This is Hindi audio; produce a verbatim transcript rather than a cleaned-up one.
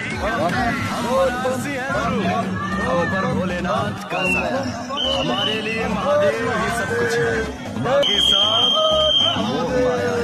हम बनारसी हैं गुरु, हम पर भोलेनाथ का साया, हमारे लिए महादेव ही सब कुछ है।